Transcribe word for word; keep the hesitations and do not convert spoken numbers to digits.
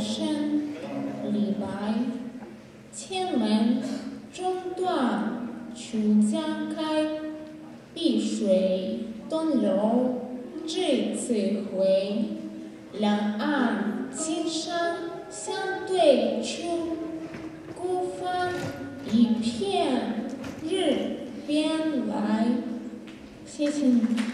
声。李白。千门中断楚江开，碧水东流至此回。两岸青山相对出，孤帆一片日边来。谢谢你。